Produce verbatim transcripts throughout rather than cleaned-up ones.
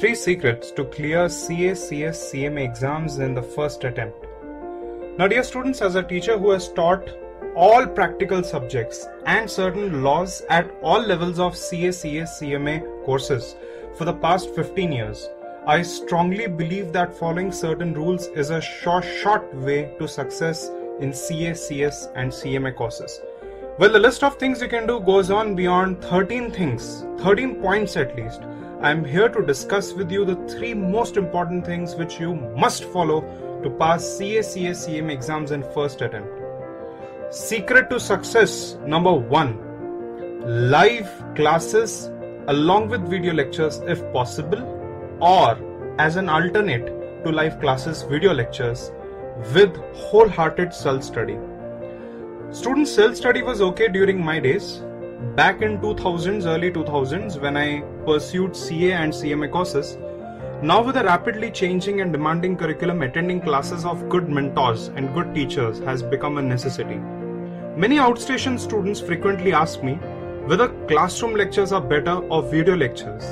Three secrets to clear C A, C S, C M A exams in the first attempt. Now dear students, as a teacher who has taught all practical subjects and certain laws at all levels of C A, C S, C M A courses for the past fifteen years, I strongly believe that following certain rules is a short, short way to success in C A, C S and C M A courses. Well, the list of things you can do goes on beyond thirteen things, thirteen points at least. I am here to discuss with you the three most important things which you must follow to pass C A, C S, C M A exams in first attempt. Secret to success number one, live classes along with video lectures if possible, or as an alternate to live classes, video lectures with wholehearted self-study. Student self-study was okay during my days. Back in two thousands, early two thousands, when I pursued C A and C M A courses. Now with a rapidly changing and demanding curriculum, attending classes of good mentors and good teachers has become a necessity. Many outstation students frequently ask me whether classroom lectures are better or video lectures.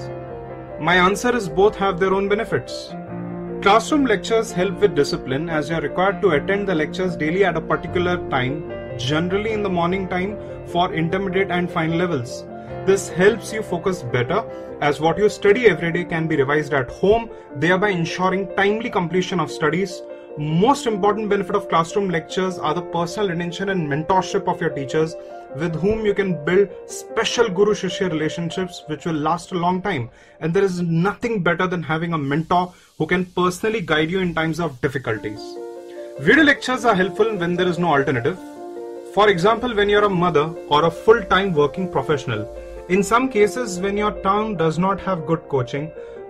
My answer is both have their own benefits. Classroom lectures help with discipline as you are required to attend the lectures daily at a particular time, generally in the morning time for intermediate and final levels. This helps you focus better as what you study every day can be revised at home, thereby ensuring timely completion of studies. Most important benefit of classroom lectures are the personal attention and mentorship of your teachers with whom you can build special Guru-Shishya relationships which will last a long time. And there is nothing better than having a mentor who can personally guide you in times of difficulties. Video lectures are helpful when there is no alternative. For example, when you're a mother or a full-time working professional. In some cases, when your town does not have good coaching,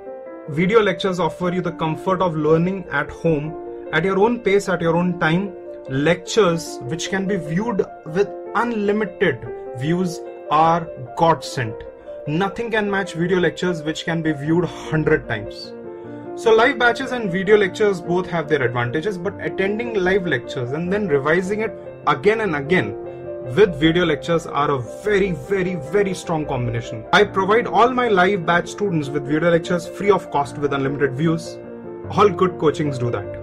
video lectures offer you the comfort of learning at home, at your own pace, at your own time. Lectures which can be viewed with unlimited views are God sent. Nothing can match video lectures which can be viewed hundred times. So live batches and video lectures both have their advantages, but attending live lectures and then revising it again and again with video lectures are a very, very, very strong combination. I provide all my live batch students with video lectures free of cost with unlimited views. All good coachings do that.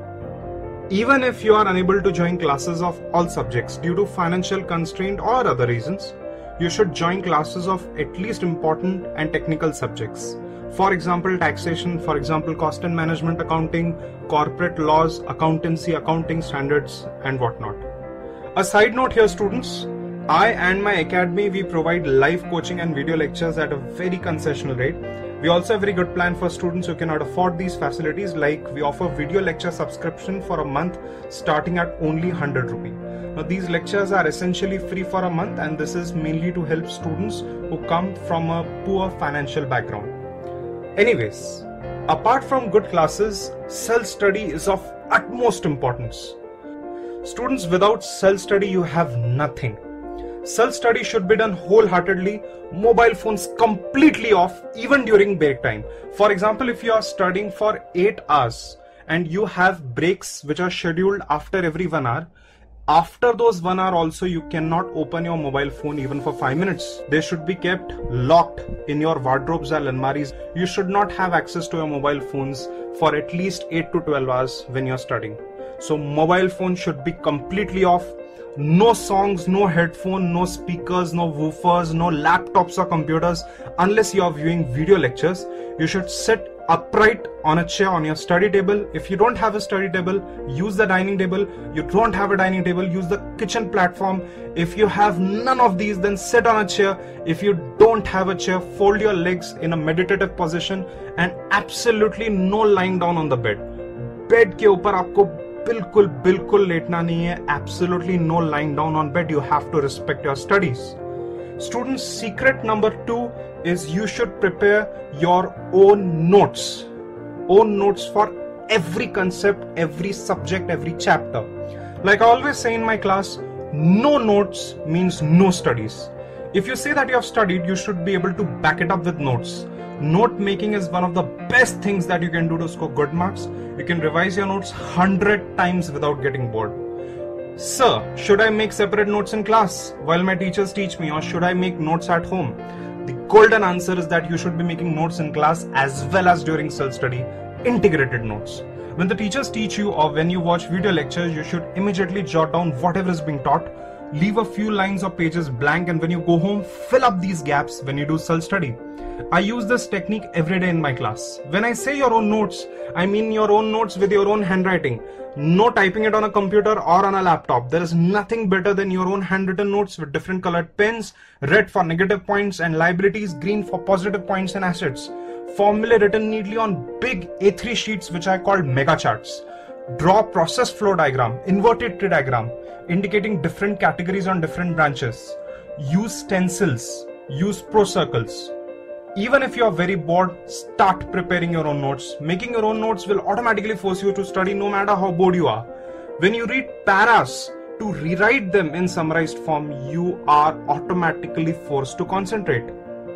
Even if you are unable to join classes of all subjects due to financial constraint or other reasons, you should join classes of at least important and technical subjects. For example, taxation, for example, cost and management accounting, corporate laws, accountancy, accounting standards, and whatnot. A side note here, students, I and my academy, we provide live coaching and video lectures at a very concessional rate. We also have a very good plan for students who cannot afford these facilities, like we offer video lecture subscription for a month starting at only one hundred rupees. Now these lectures are essentially free for a month, and this is mainly to help students who come from a poor financial background. Anyways, apart from good classes, self-study is of utmost importance. Students, without self-study, you have nothing. Self-study should be done wholeheartedly, mobile phones completely off, even during break time. For example, if you are studying for eight hours and you have breaks which are scheduled after every one hour, after those one hour also you cannot open your mobile phone even for five minutes. They should be kept locked in your wardrobes or almaris. You should not have access to your mobile phones for at least eight to twelve hours when you're studying. So mobile phone should be completely off. No songs, no headphone, no speakers, no woofers, no laptops or computers unless you are viewing video lectures. You should sit upright on a chair on your study table. If you don't have a study table, use the dining table. You don't have a dining table, use the kitchen platform. If you have none of these, then sit on a chair. If you don't have a chair, fold your legs in a meditative position, and absolutely no lying down on the bed. Bed के ऊपर आपको बिल्कुल बिल्कुल लेटना नहीं है. Absolutely no lying down on bed. You have to respect your studies. Students, secret number two is you should prepare your own notes. Own notes for every concept, every subject, every chapter. Like I always say in my class, no notes means no studies. If you say that you have studied, you should be able to back it up with notes. Note making is one of the best things that you can do to score good marks. You can revise your notes one hundred times without getting bored. Sir, should I make separate notes in class while my teachers teach me, or should I make notes at home? The golden answer is that you should be making notes in class as well as during self-study, integrated notes. When the teachers teach you or when you watch video lectures, you should immediately jot down whatever is being taught, leave a few lines or pages blank, and when you go home, fill up these gaps when you do self-study. I use this technique every day in my class. When I say your own notes, I mean your own notes with your own handwriting. No typing it on a computer or on a laptop. There is nothing better than your own handwritten notes with different colored pens, red for negative points and liabilities, green for positive points and assets. Formulae written neatly on big A three sheets which I call mega charts. Draw process flow diagram, inverted tree diagram, indicating different categories on different branches. Use stencils, use pro circles. Even if you are very bored, start preparing your own notes. Making your own notes will automatically force you to study no matter how bored you are. When you read paras, to rewrite them in summarized form, you are automatically forced to concentrate.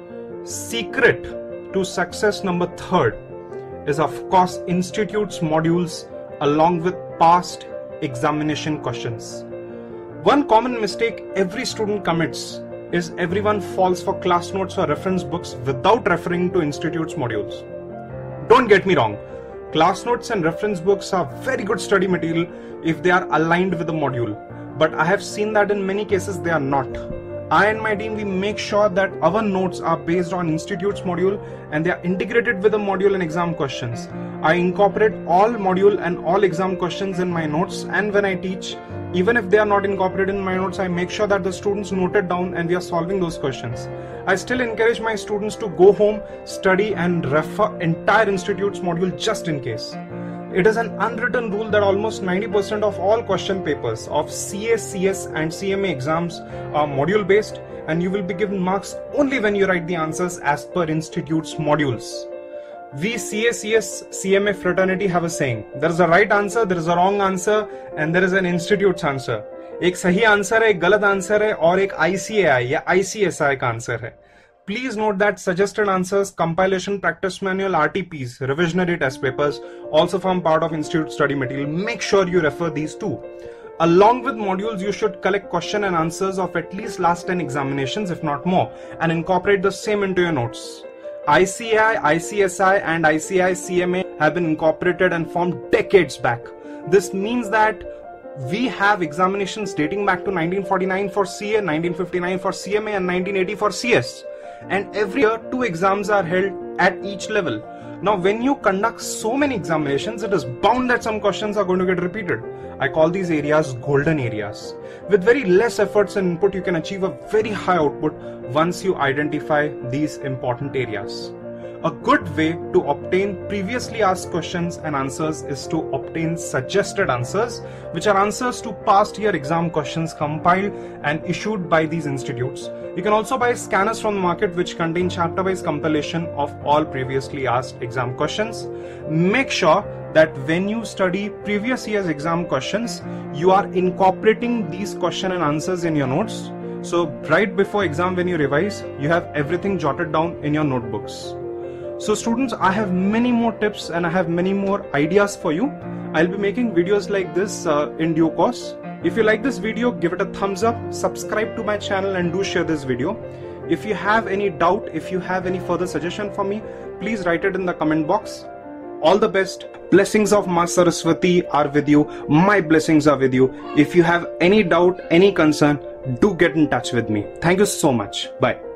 Secret to success number third is of course institute's modules along with past examination questions. One common mistake every student commits is everyone falls for class notes or reference books without referring to institute's modules. Don't get me wrong, class notes and reference books are very good study material if they are aligned with the module, but I have seen that in many cases they are not. I and my team, we make sure that our notes are based on institute's module and they are integrated with the module and exam questions. I incorporate all module and all exam questions in my notes, and when I teach, even if they are not incorporated in my notes, I make sure that the students note it down and we are solving those questions. I still encourage my students to go home, study and refer entire institute's module just in case. It is an unwritten rule that almost ninety percent of all question papers of C A, C S and C M A exams are module based, and you will be given marks only when you write the answers as per institute's modules. We C A, C S, C M A fraternity have a saying, there is a right answer, there is a wrong answer and there is an institute's answer. एक सही answer है, एक गलत answer है और एक I C A I या I C S I का आंसर है. Please note that suggested answers, compilation practice manual, R T Ps, revisionary test papers also form part of institute study material. Make sure you refer these too. Along with modules, you should collect question and answers of at least last ten examinations if not more and incorporate the same into your notes. I C A I, I C S I and I C I C M A have been incorporated and formed decades back. This means that we have examinations dating back to nineteen forty-nine for C A, nineteen fifty-nine for C M A and nineteen eighty for C S. And every year two exams are held at each level. Now when you conduct so many examinations, it is bound that some questions are going to get repeated. I call these areas golden areas. With very less efforts and input, you can achieve a very high output once you identify these important areas. A good way to obtain previously asked questions and answers is to obtain suggested answers, which are answers to past year exam questions compiled and issued by these institutes. You can also buy scanners from the market which contain chapter-wise compilation of all previously asked exam questions. Make sure that when you study previous year's exam questions, you are incorporating these question and answers in your notes. So right before exam when you revise, you have everything jotted down in your notebooks. So students, I have many more tips and I have many more ideas for you. I'll be making videos like this uh, in due course. If you like this video, give it a thumbs up, subscribe to my channel and do share this video. If you have any doubt, if you have any further suggestion for me, please write it in the comment box. All the best. Blessings of Ma Saraswati are with you. My blessings are with you. If you have any doubt, any concern, do get in touch with me. Thank you so much. Bye.